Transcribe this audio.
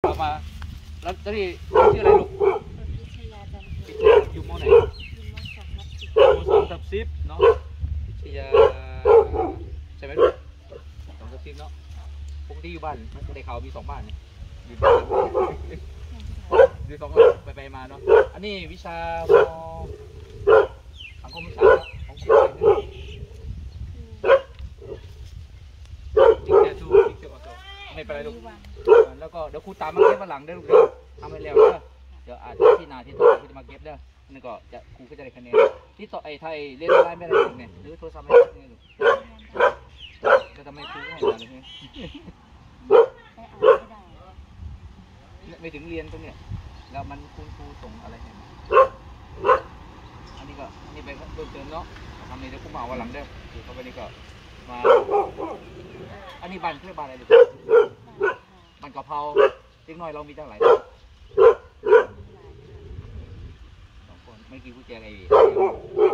ก็มาแล้วตอนนี้ชื่ออะไรลูกพิชยาจันทร์อยู่ม.ไหนอยู่ม.2/10เนาะพิชยาใช่ไหมลูก2/10เนาะปกติอยู่บ้านมันในเขามี2 บ้านเนี่ยอยู่2 หลังไปมาเนาะอันนี้วิชามสังคมศึกษาของครูจิ๊กเจทูจิ๊กเจออโต้ไม่เป็นไรลูกแล้วก็เดี๋ยวครูตามมาเก็บมาหลังได้ลูกเด้อทำให้แล้วเด้อเดี๋ยวอาจจะที่นาที่ต่อครูจะมาเก็บเด้อนั่นก็จะครูก็จะได้คะแนนที่ต่อไอ้ไทยเรียนออนไลน์ไม่ได้ลูกเนี่ยหรือโทรศัพท์ไม่ได้ลูกจะทำให้ครูให้มาเลยไม่ถึงเรียนตรงเนี้ยแล้วมันคุณครูส่งอะไรให้อันนี้ก็นี่ไปเพิ่มเติมเนาะทำนี่เดี๋ยวครูมาวันหลังเด้อคือเขาไปนี่ก็มาอันนี้บ้านเพื่อบ้านอะไรลูกบ้านกะเพราเล็กน้อยเรามีตั้งหลาย2 คนไม่กี่กุญแจไอ้